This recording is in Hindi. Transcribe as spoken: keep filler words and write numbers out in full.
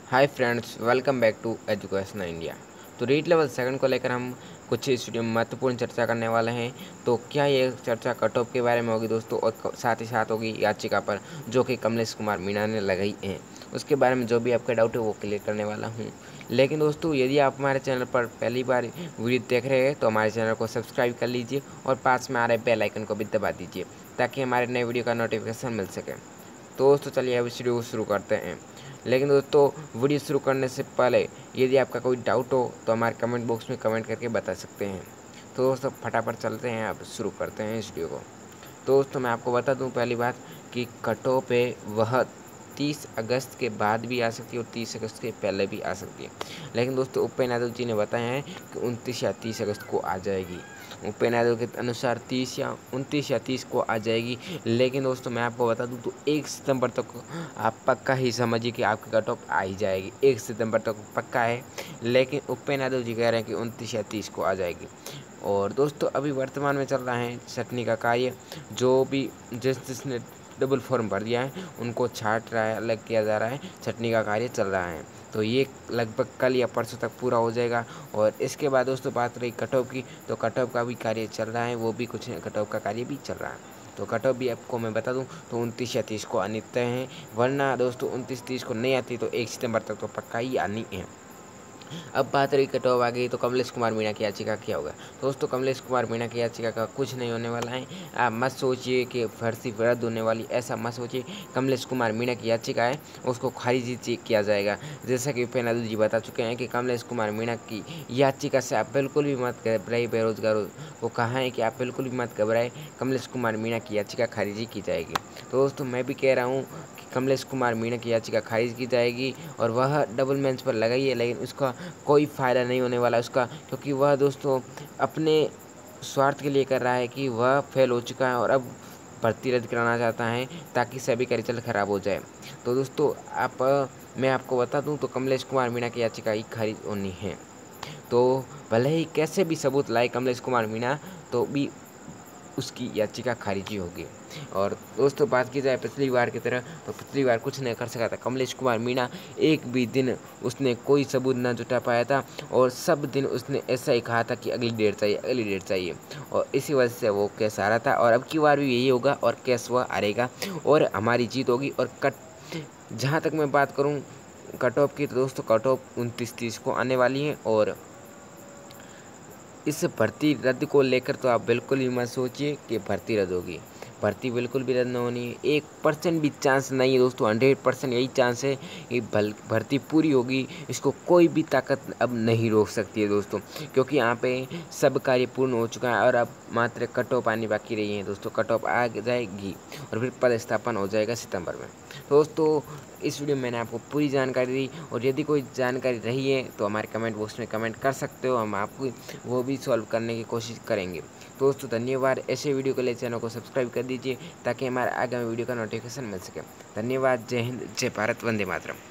Hi friends, welcome back to education India. तो रीट लेवल सेकंड को लेकर हम कुछ इस वीडियो में महत्वपूर्ण चर्चा करने वाले हैं। तो क्या ये चर्चा कट ऑफ के बारे में होगी दोस्तों, और साथ ही साथ होगी याचिका पर जो कि कमलेश कुमार मीणा ने लगाई है। उसके बारे में जो भी आपका डाउट है वो क्लियर करने वाला हूँ। लेकिन दोस्तों, यदि आप हमारे चैनल पर पहली बार वीडियो देख रहे हैं तो हमारे चैनल को सब्सक्राइब कर लीजिए और पास में आ रहे बेल आइकन को भी दबा दीजिए ताकि हमारे नए वीडियो का नोटिफिकेशन मिल सके। तो दोस्तों चलिए अब इस वीडियो को शुरू करते हैं। लेकिन दोस्तों, वीडियो शुरू करने से पहले यदि आपका कोई डाउट हो तो हमारे कमेंट बॉक्स में कमेंट करके बता सकते हैं। तो दोस्तों फटाफट चलते हैं, अब शुरू करते हैं इस वीडियो को। तो दोस्तों मैं आपको बता दूं पहली बात कि कटो पे वह तीस अगस्त के बाद भी आ सकती है और तीस अगस्त के पहले भी आ सकती है। लेकिन दोस्तों उपेंद्र यादव जी ने बताया है कि उनतीस या तीस अगस्त को आ जाएगी। उपेंद्र यादव के अनुसार तीस या उनतीस या तीस को आ जाएगी। लेकिन दोस्तों मैं आपको बता दूं तो एक सितंबर तक आप पक्का ही समझिए कि आपकी कट ऑफ आ ही जाएगी। एक सितंबर तक पक्का है, लेकिन उपेंद्र यादव जी कह रहे हैं कि उनतीस या तीस को आ जाएगी। और दोस्तों अभी वर्तमान में चल रहा है छटनी का कार्य। जो भी जिस जिसने डबल फॉर्म भर दिया है उनको छाट रहा है, अलग किया जा रहा है, छटनी का कार्य चल रहा है। तो ये लगभग कल या परसों तक पूरा हो जाएगा। और इसके बाद दोस्तों बात रही कट ऑफ की, तो कट ऑफ का भी कार्य चल रहा है, वो भी कुछ कट ऑफ का कार्य भी चल रहा है। तो कट ऑफ भी आपको मैं बता दूं तो उनतीस या तीस को आनी तय है, वरना दोस्तों उनतीस तीस को नहीं आती तो एक सितंबर तक तो पक्का ही आनी है। अब बात रही कट ऑफ आ गई तो कमलेश कुमार मीणा की याचिका क्या होगा। दोस्तों कमलेश कुमार मीणा की याचिका का कुछ नहीं होने वाला है। आप मत सोचिए कि भर्ती रद्द होने वाली, ऐसा मत सोचिए। कमलेश कुमार मीणा की याचिका है उसको खारिज किया जाएगा। जैसा कि उपेंद्र यादव जी बता चुके हैं कि कमलेश कुमार मीणा की याचिका से आप बिल्कुल भी मत घबराइए। बेरोजगारों को कहा है कि आप बिल्कुल भी मत घबराए, कमलेश कुमार मीणा की याचिका खारिज की जाएगी। तो दोस्तों मैं भी कह रहा हूँ कि कमलेश कुमार मीणा की याचिका खारिज की जाएगी और वह डबल बेंच पर लगाई है, लेकिन उसका कोई फ़ायदा नहीं होने वाला उसका, क्योंकि वह दोस्तों अपने स्वार्थ के लिए कर रहा है कि वह फेल हो चुका है और अब भर्ती रद्द कराना चाहता है ताकि सभी का रिजल्ट खराब हो जाए। तो दोस्तों आप मैं आपको बता दूं तो कमलेश कुमार मीणा की याचिका ही खारिज होनी है। तो भले ही कैसे भी सबूत लाए कमलेश कुमार मीणा, तो भी उसकी याचिका खारिज होगी। और दोस्तों बात की जाए पिछली बार की तरह, तो पिछली बार कुछ नहीं कर सका था कमलेश कुमार मीणा। एक भी दिन उसने कोई सबूत ना जुटा पाया था और सब दिन उसने ऐसा ही कहा था कि अगली डेट चाहिए, अगली डेट चाहिए, और इसी वजह से वो केस हारा था। और अब की बार भी यही होगा और केस वह हारेगा और हमारी जीत होगी। और कट जहाँ तक मैं बात करूँ कट ऑफ की, तो दोस्तों कट ऑफ उनतीस तीस को आने वाली है। और इस भर्ती रद्द को लेकर तो आप बिल्कुल भी मत सोचिए कि भर्ती रद्द होगी। भर्ती बिल्कुल भी रद्द नहीं होनी है, एक परसेंट भी चांस नहीं है दोस्तों। हंड्रेड परसेंट यही चांस है कि भर्ती पूरी होगी। इसको कोई भी ताकत अब नहीं रोक सकती है दोस्तों, क्योंकि यहाँ पे सब कार्य पूर्ण हो चुका है और अब मात्र कट ऑफ आनी बाकी रही है दोस्तों। कट ऑफ आ जाएगी और फिर पदस्थापन हो जाएगा सितंबर में। दोस्तों इस वीडियो में मैंने आपको पूरी जानकारी दी, और यदि कोई जानकारी रही है तो हमारे कमेंट बॉक्स में कमेंट कर सकते हो, हम आपको वो भी सॉल्व करने की कोशिश करेंगे। दोस्तों धन्यवाद। ऐसे वीडियो के लिए चैनल को सब्सक्राइब कर दीजिए ताकि हमारे आगामी वीडियो का नोटिफिकेशन मिल सके। धन्यवाद। जय हिंद, जय भारत, वंदे मातरम।